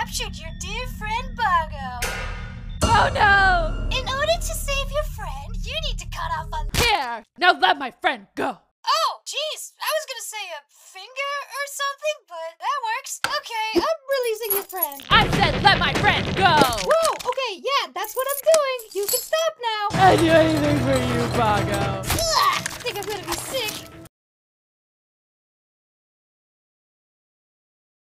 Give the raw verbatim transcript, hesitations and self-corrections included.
captured your dear friend Boggo. Oh no! In order to save your friend, you need to cut off a... Here! Now let my friend go! Oh, jeez, I was gonna say a finger or something, but that works. Okay, I'm releasing your friend. I said let my friend go! Whoa, okay, yeah, that's what I'm doing. You can stop now. I'd do anything for you, Boggo.